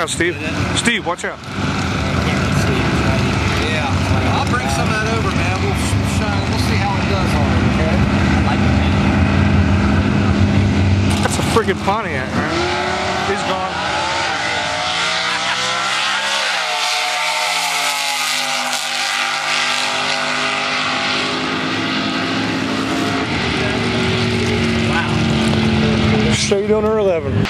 out, Steve. Steve, watch out. Yeah, I'll bring some of that over, man. We'll see how it does on it, okay? I like it, man. That's a freaking Pontiac, man. He's gone. Straight on her 11.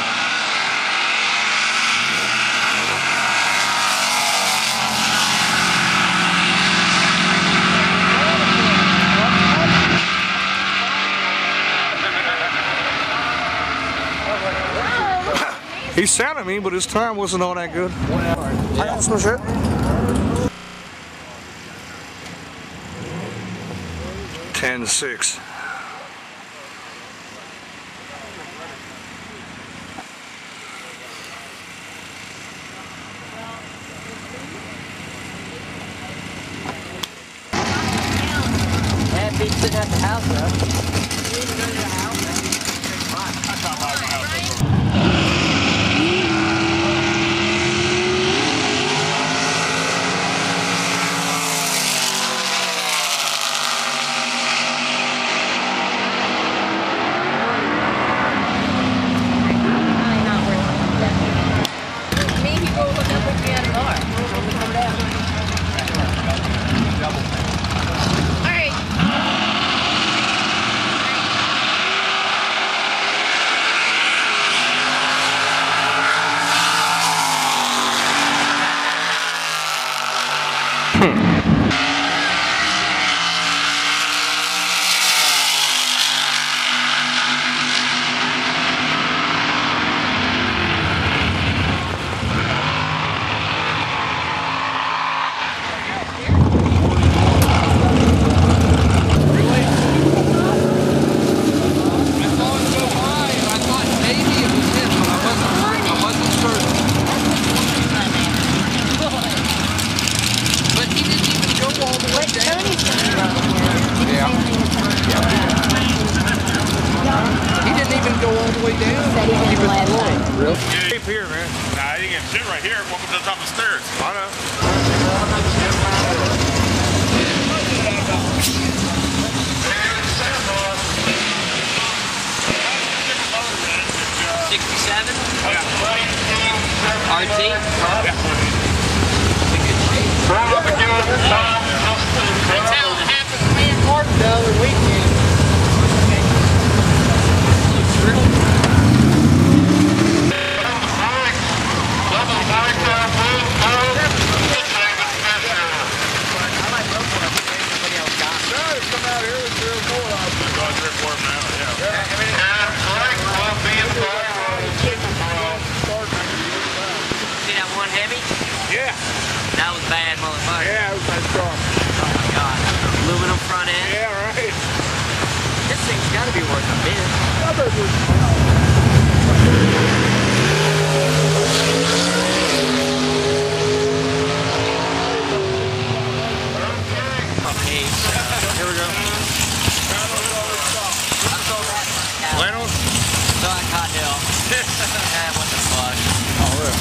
He sounded me, but his time wasn't all that good. I got some shit. $10-6. He's sitting at the house, though. Maybe go look up with me at an hour. Come down. All right. Keep here, man. Nah, you can sit right here. Welcome to the top of the stairs. I know. 67? Yeah. RT? That's how it happens to me in Mark the other weekend. Yeah. That was bad, motherfucker. Yeah, it was nice car. Oh my god. Aluminum front end. Yeah, right. This thing's gotta be worth a bit. Okay. Here we go. Leno? So I caught Hill. What the fuck? Oh, really?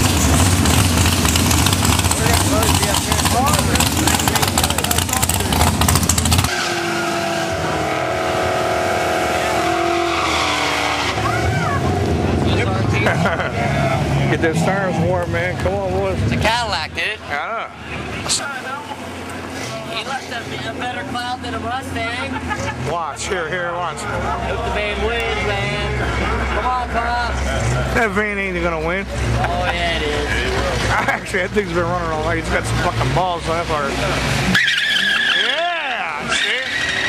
Get those tires warm, man. Come on, boys. It's a Cadillac, dude. I know. He left a better cloud than a Mustang. Watch. Here, watch. Hope the van wins, man. Come on, Pop. That van ain't gonna win. Oh, yeah, it is. Actually, that thing's been running all night. He's got some fucking balls on that part. Yeah! See?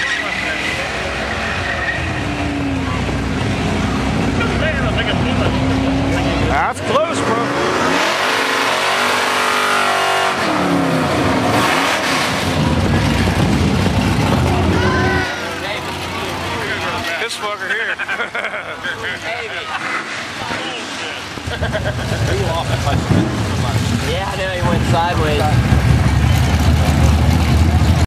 That's close, bro. This fucker here. Yeah, I know, he went sideways.